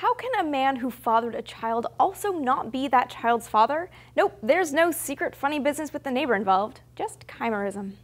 How can a man who fathered a child also not be that child's father? Nope, there's no secret funny business with the neighbor involved, just chimerism.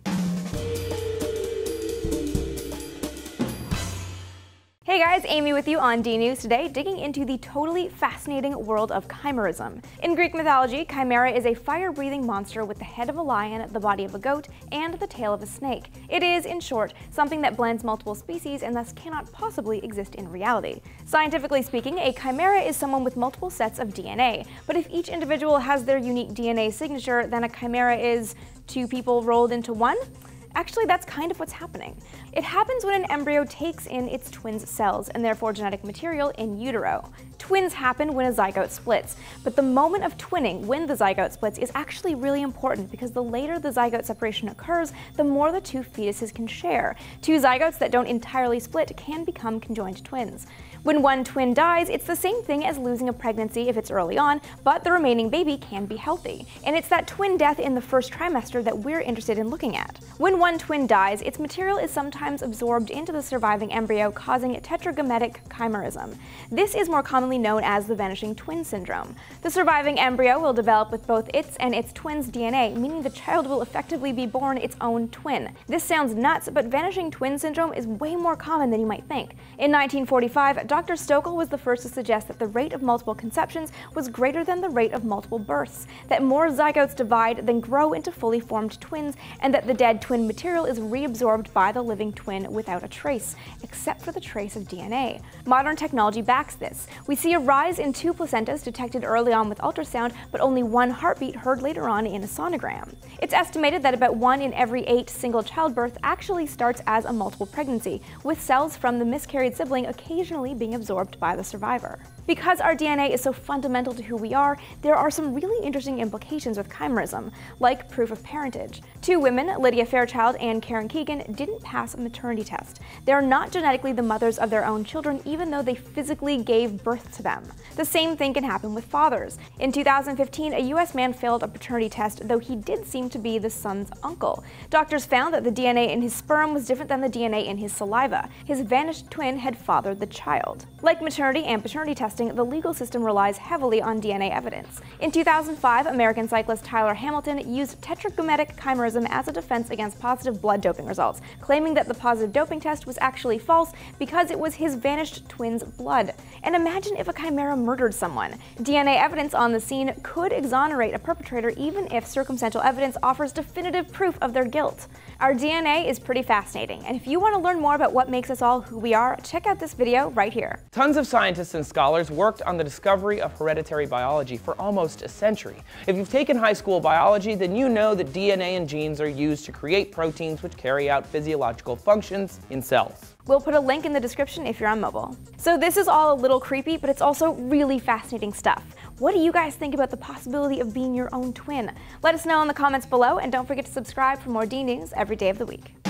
Hey guys, Amy with you on D News today, digging into the totally fascinating world of chimerism. In Greek mythology, chimera is a fire-breathing monster with the head of a lion, the body of a goat, and the tail of a snake. It is, in short, something that blends multiple species and thus cannot possibly exist in reality. Scientifically speaking, a chimera is someone with multiple sets of DNA, but if each individual has their unique DNA signature, then a chimera is two people rolled into one? Actually, that's kind of what's happening. It happens when an embryo takes in its twin's cells and therefore genetic material in utero. Twins happen when a zygote splits, but the moment of twinning, when the zygote splits, is actually really important because the later the zygote separation occurs, the more the two fetuses can share. Two zygotes that don't entirely split can become conjoined twins. When one twin dies, it's the same thing as losing a pregnancy if it's early on, but the remaining baby can be healthy. And it's that twin death in the first trimester that we're interested in looking at. When one twin dies, its material is sometimes absorbed into the surviving embryo, causing tetragametic chimerism. This is more commonly known as the vanishing twin syndrome. The surviving embryo will develop with both its and its twin's DNA, meaning the child will effectively be born its own twin. This sounds nuts, but vanishing twin syndrome is way more common than you might think. In 1945, Dr. Stokel was the first to suggest that the rate of multiple conceptions was greater than the rate of multiple births, that more zygotes divide than grow into fully formed twins, and that the dead twin material is reabsorbed by the living twin without a trace, except for the trace of DNA. Modern technology backs this. We see a rise in two placentas detected early on with ultrasound, but only one heartbeat heard later on in a sonogram. It's estimated that about 1 in every 8 single childbirth actually starts as a multiple pregnancy, with cells from the miscarried sibling occasionally being absorbed by the survivor. Because our DNA is so fundamental to who we are, there are some really interesting implications with chimerism, like proof of parentage. Two women, Lydia Fairchild and Karen Keegan, didn't pass a maternity test. They are not genetically the mothers of their own children, even though they physically gave birth to them. The same thing can happen with fathers. In 2015, a US man failed a paternity test, though he did seem to be the son's uncle. Doctors found that the DNA in his sperm was different than the DNA in his saliva. His vanished twin had fathered the child. Like maternity and paternity testing, the legal system relies heavily on DNA evidence. In 2005, American cyclist Tyler Hamilton used tetragametic chimerism as a defense against positive blood doping results, claiming that the positive doping test was actually false because it was his vanished twin's blood. And imagine if a chimera murdered someone. DNA evidence on the scene could exonerate a perpetrator even if circumstantial evidence offers definitive proof of their guilt. Our DNA is pretty fascinating, and if you want to learn more about what makes us all who we are, check out this video right here. Tons of scientists and scholars worked on the discovery of hereditary biology for almost a century. If you've taken high school biology, then you know that DNA and genes are used to create proteins which carry out physiological functions in cells. We'll put a link in the description if you're on mobile. So this is all a little creepy, but it's also really fascinating stuff. What do you guys think about the possibility of being your own twin? Let us know in the comments below, and don't forget to subscribe for more D News every day of the week.